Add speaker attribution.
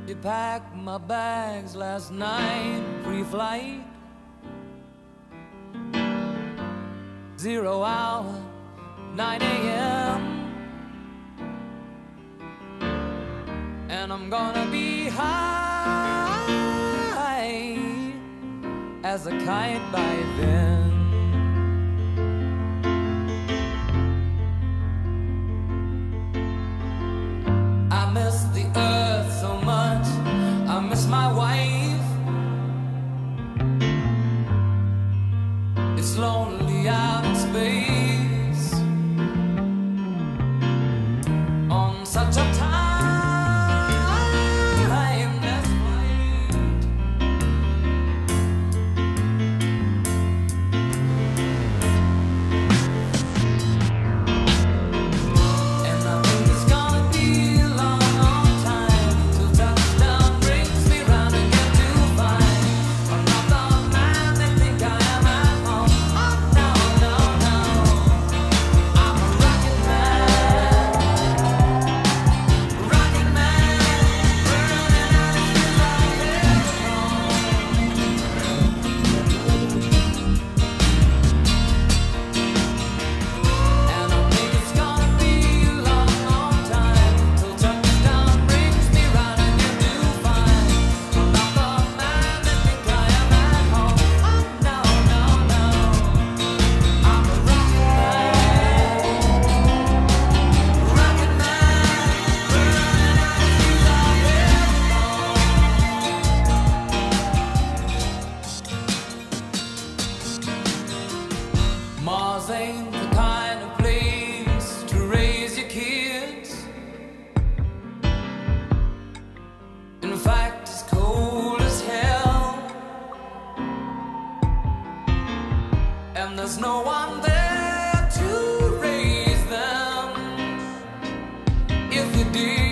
Speaker 1: to pack my bags last night, pre-flight. 0 hour, 9 a.m. And I'm gonna be high as a kite by then. I miss the earth so much, I miss my wife. It's lonely out in space on such a timeless flight. And I think it's gonna be a long, long time till touchdown brings me round again to find I'm not the man they think I am at home. Oh no, no, no, I'm a rocket man, rocket man, burning out his And I think it's gonna be a long, long time till touchdown brings me round again to find I'm not the man they think I am at home. Oh no, no, no, I'm a rocket man, burning out his Mars ain't the kind of place to raise your kids. In fact, it's cold as hell, and there's no one there to raise them if you did.